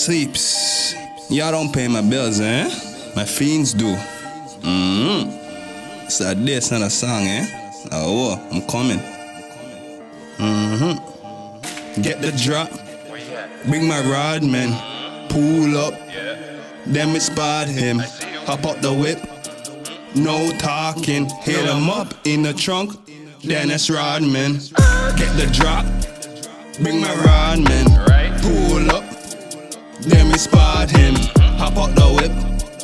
sleeps. Y'all don't pay my bills, eh? My fiends do. So this not a song, eh? Oh, I'm coming. Get the drop. Bring my rod, man. Pull up. Then we spot him. Hop out the whip. No talking. Hit him up in the trunk. Dennis Rodman. Get the drop. Bring my rod, man. Pull up. Then we spot him. Hop out the whip.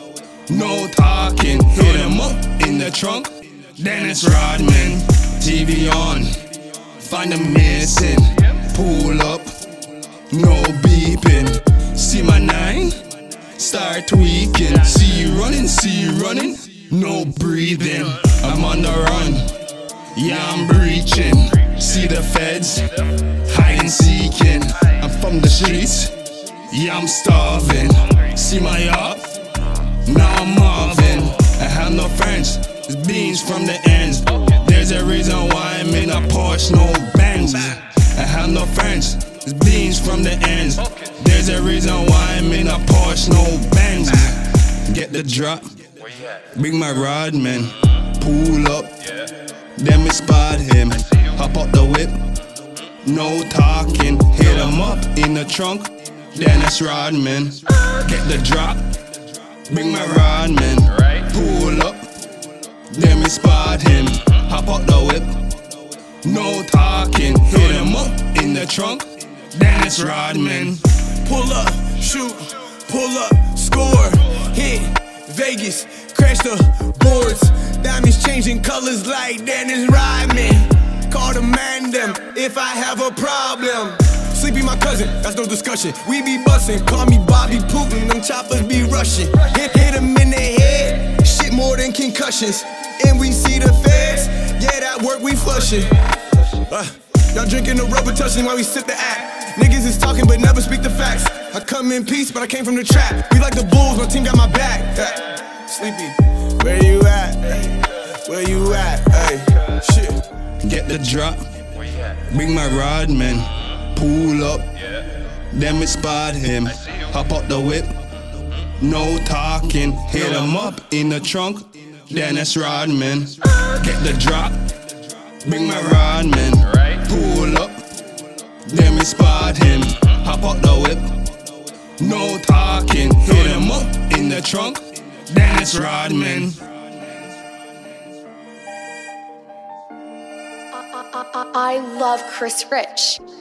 No talking. Hit him up in the trunk. Dennis Rodman. TV on. Find him missing. Pull up. No beeping. See my 9. Start tweaking. See you running. No breathing. I'm on the run. Yeah, I'm breaching. See the feds. Hide and seeking. I'm from the streets. Yeah, I'm starving. See my up. Now I'm Marvin. I have no friends. It's beans from the ends. There's a reason why I'm in a Porsche, no Benz. I have no friends. It's beans from the ends. There's a reason why I'm in a Porsche, no Benz. Get the drop. Bring my rod, man. Pull up. Then we spot him. Hop out the whip. No talking. Hit him up in the trunk. Dennis Rodman. Get the drop. Bring my rod, man. Pull up. Then we spot him. Hop out the whip. No talking. Hit him up in the trunk. Dennis Rodman. Pull up, shoot, pull up, score. Hit Vegas, crash the boards. Diamonds changing colors like Dennis Rodman. Call the man them if I have a problem. Sleepy my cousin, that's no discussion. We be bustin', call me Bobby Putin. Them choppers be rushing. Hit him in the head, shit more than concussions. And we see the feds, yeah that work we flushin'. Y'all drinking the rubber, touching while we sip the act. Niggas is talking but never speak the facts. I come in peace but I came from the trap. We like the Bulls, my team got my back. Sleepy, where you at? Where you at? Hey, shit. Get the drop. Bring my rod, man. Pull up. Then we spot him. Hop out the whip. No talking. Hit him up in the trunk. Dennis Rodman. Get the drop. Bring my rod, man. Pull up. Then we spot him. Hop out the whip. No talking. Hit him up in the trunk. Dennis Rodman. I love Chris Rich.